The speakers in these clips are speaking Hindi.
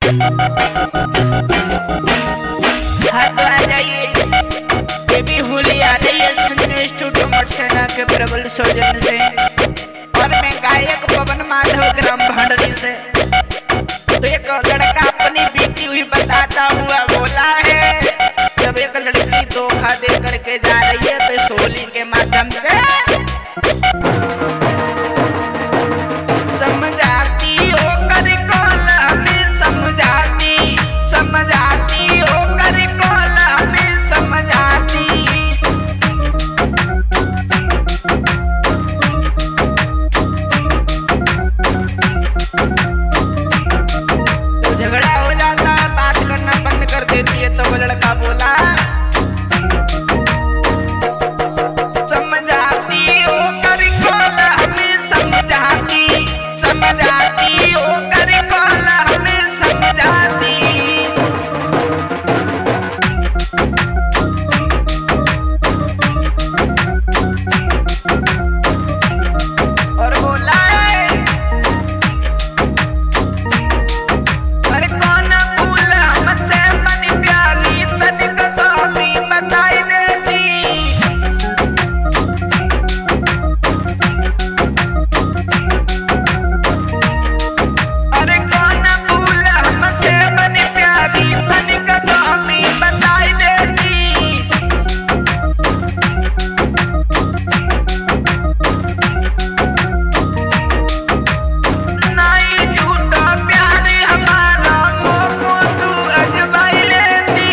हाँ तो आ जाइए, बेबी होली आ रही है संजय स्टूडियो मटसेना के प्रबल सौजन्य से, और मैं गायक पवन माधव ग्राम भंडरी से। तो एक लड़का अपनी बीती हुई बताता हुआ बोला है, जब एक लड़की धोखा दे करके जा रही है तो होली के माध्यम से समझाती हो कर कॉल हमें, समझाती समझाती हो कर कॉल हमें समझाती। तो झगड़ा हो जाता, बात करना बंद कर देती है, तो वो लड़का बोला समझाती हो कर कॉल हमें समझाती, समझाती हो कर कॉल हमें समझाती। और बोला अरे कौन भूल हमसे बनी प्यारी, तनिक स्वामी बताई देती। अरे कौन भूल हमसे बनी प्यारी, तनिक स्वामी बताई देती। नहीं झूठा प्यार हमारा, मोको तू अजमाई लेती।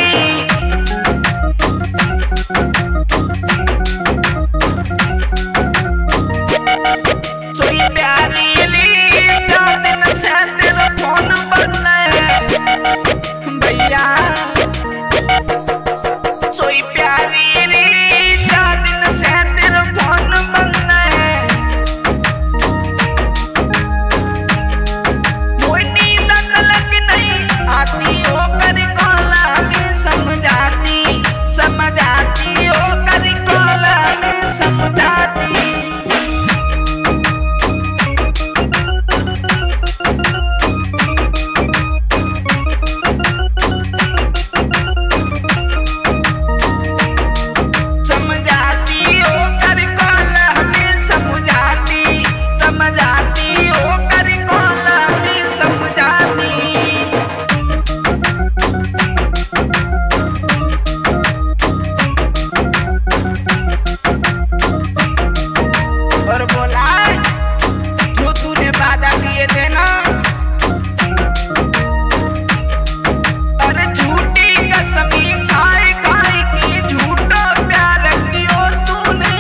सोई प्यारी ली जान न से तेरा फोन बंद भैया, सोई प्यारी ली जान न से तेरा फोन बंद। मोई नींद तलक नहीं आती हो कर कॉल हमें समझाती, समझाती हो कर कॉल हमें समझाती। समझाती हो कर कॉल हमें समझाती, समझाती हो कर कॉल हमें समझाती। और बोला जो तूने वादा किए थे ना, अरे झूठी कसमी खाई खाई की झूठा प्यार कियो तूने।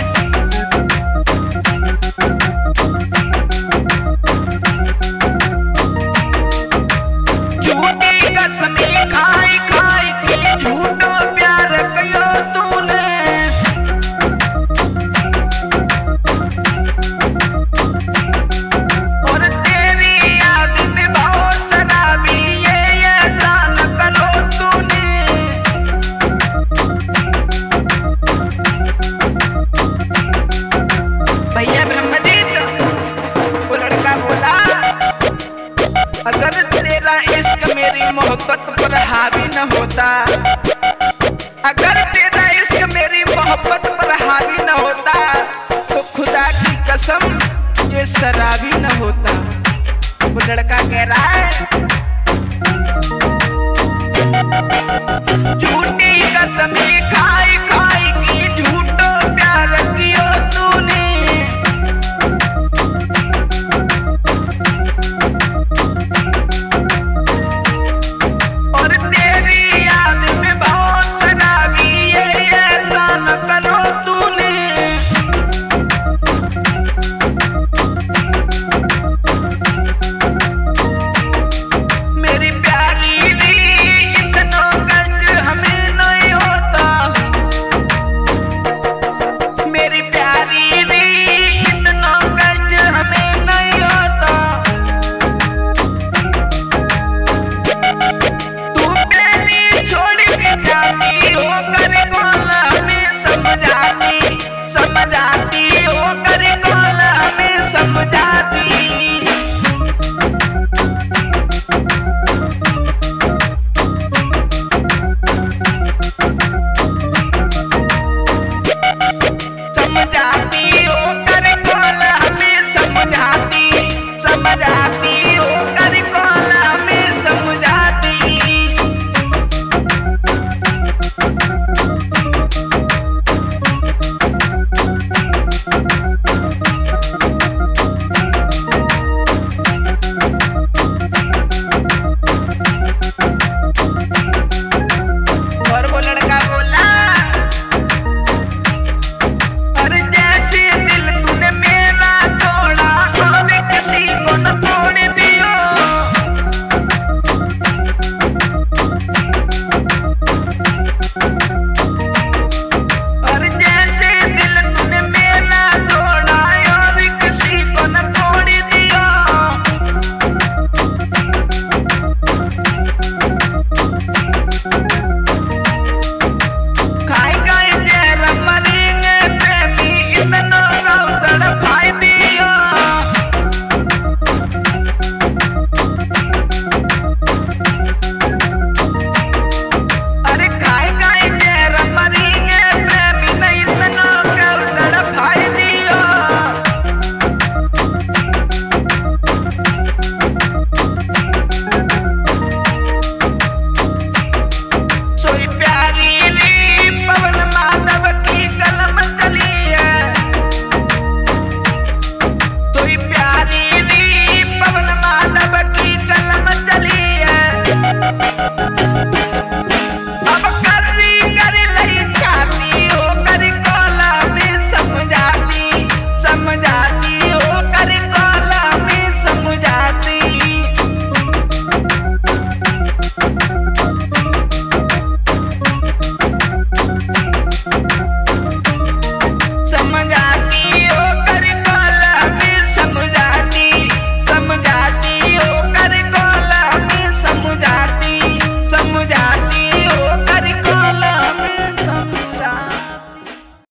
झूठी कसमी खाई खाई की झूठा प्यार कियो तूने। और तेरी याद में बहुत शराबी, ये ऐसा न करो तूने। भैया ब्रह्मजीत, वो लड़का बोला अगर तेरा इश्क मेरी मोहब्बत पर हावी न होता, अगर तेरा इश्क मेरी मोहब्बत पर हावी न होता, तो खुदा की कसम ये शराबी न होता। वो लड़का